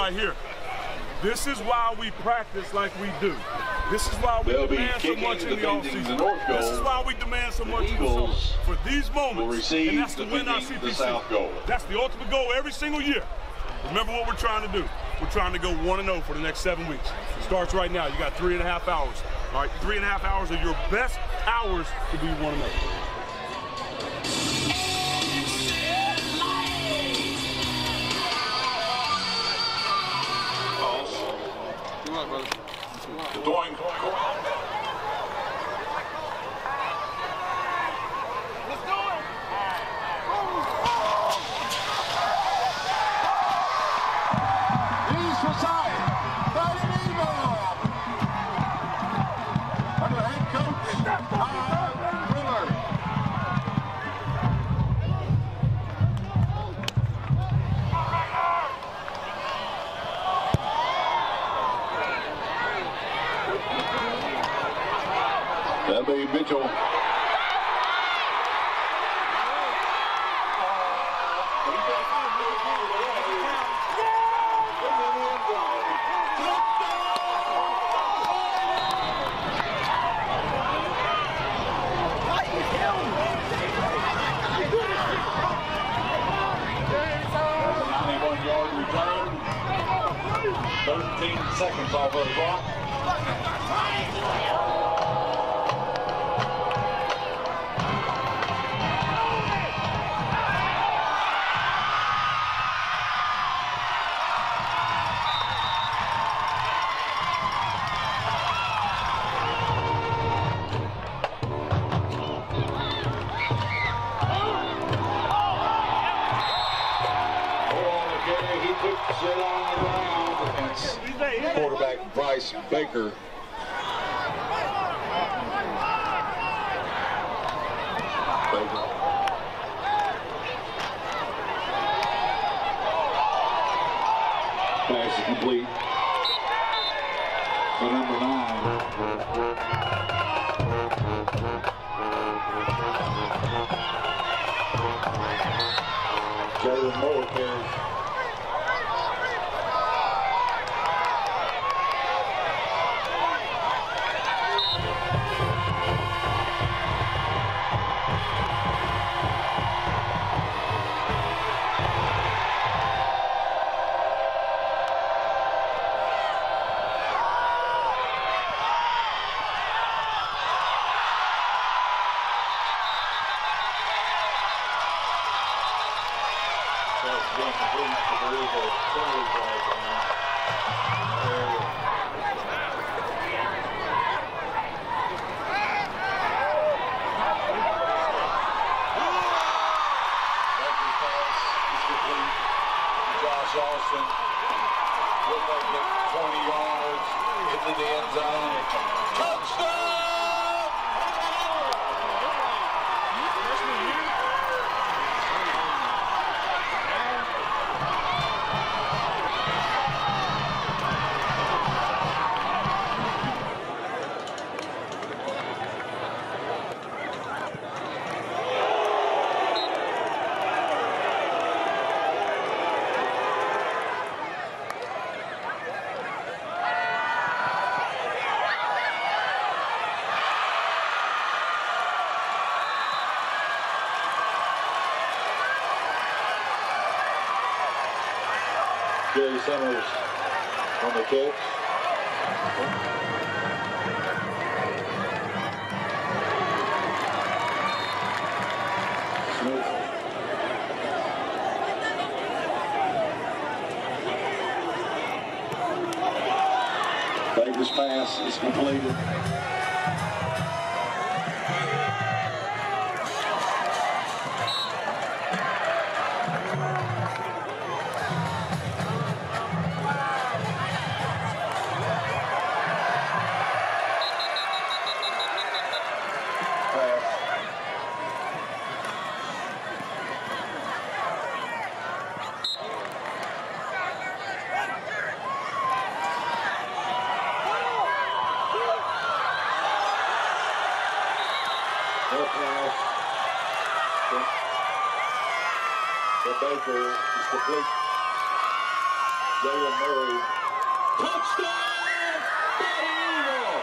right here. This is why we practice like we do. This is why we demand so much in the offseason. This is why we demand so much in the summer. For these moments, and that's to win our CPC. That's the ultimate goal every single year. Remember what we're trying to do. We're trying to go 1-0 for the next 7 weeks. It starts right now. You got 3.5 hours. All right, 3.5 hours are your best hours to be 1-0. Going. Let's do it. He's Forsyth. Fighting evil. Under head coach Rivalry. That'll be Mitchell. Yard return. 13 seconds off of the clock. Sit on the ground against quarterback Bryce Baker. Pass is complete for number 9. Jalen Moore carries. Austin will make it 20 yards into the end zone. Touchdown! Jerry Summers on the catch. Smith. Baker's pass is completed. The Baker is complete. Jalen Murray. Touchdown! Fighting Eagle!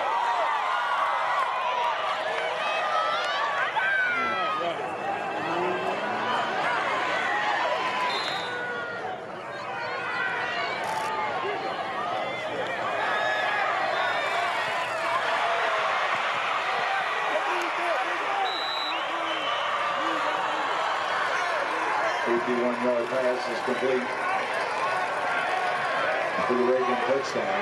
Yard pass is complete for the Reagan touchdown.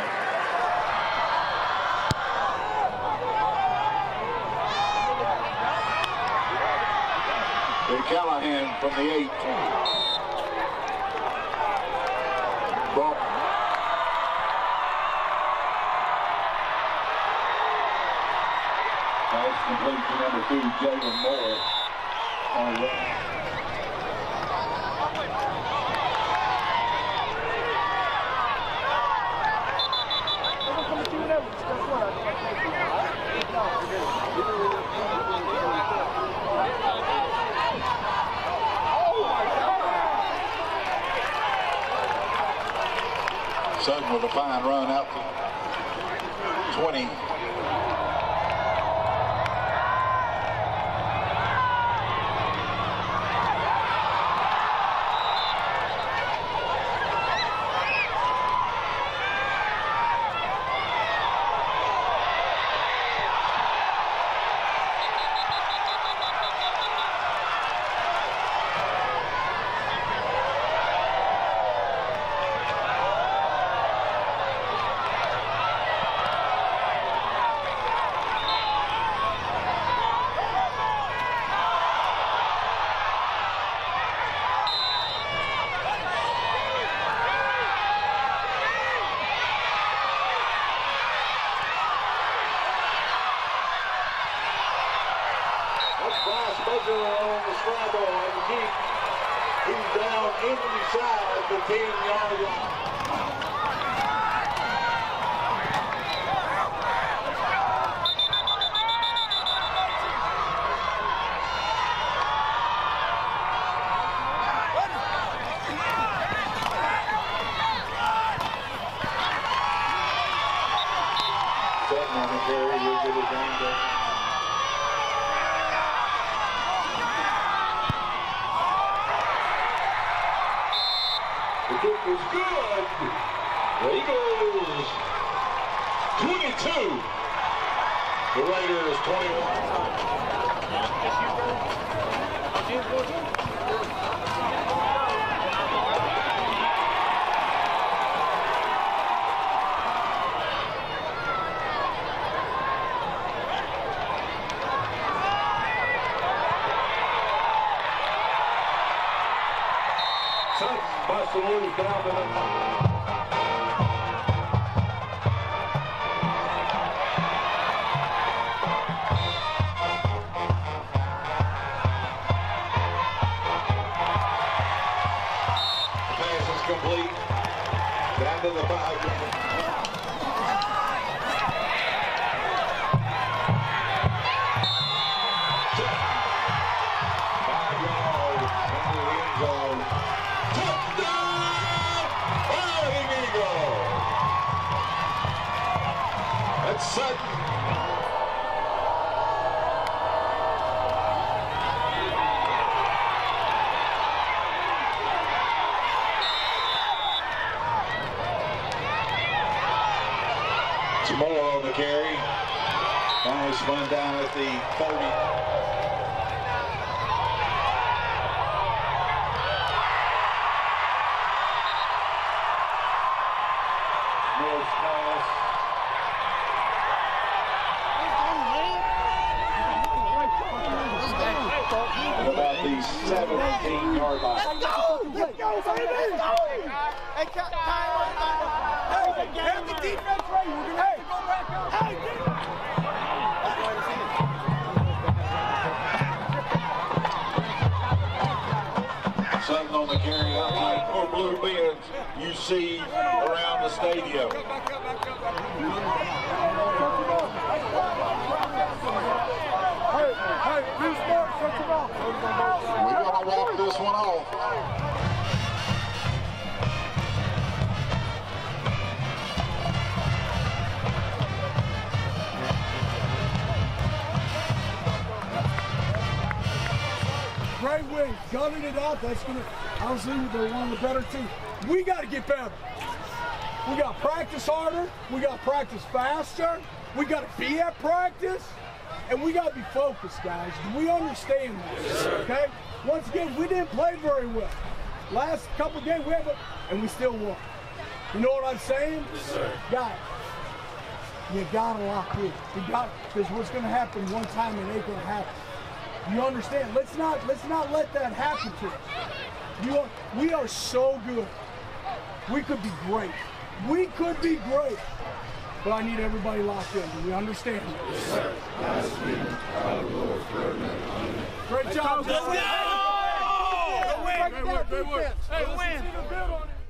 And Callahan from the 8. Ball. Pass complete to number 2, Jalen Moore. On the left. Sutton with a fine run out to 20. He's down inside the 10-yard line. Second on the carry, he'll get it down there. The kick is good. The Eagles 22. The Raiders 21. Busts loose down to the pass is complete. Down to the 5-yard. Sutton. Some more on the carry. Finally spun down at the 30. North pass. About the 17-yard line. Let's go, baby! Let's go! Hey, have the defense ready. We're going to have to go back up. Hey, Sutton on the carry outside for blue bins you see around the stadium. We're going to walk this one off. win. Gunning it out, that's going to, obviously, they're one of the better teams. We got to get better. We got to practice harder. We got to practice faster. We got to be at practice. And we got to be focused, guys. We understand this, okay? Once again, we didn't play very well. Last couple of games, and we still won. You know what I'm saying? Yes, sir. Guys, you got to lock in. Because what's going to happen one time, it ain't going to happen. You understand? Let's not let that happen to us. We are so good. We could be great. We could be great. But I need everybody locked in. Do we understand? Yes, sir. Great job. Let's go! Great work. Hey, let's continue to build on it.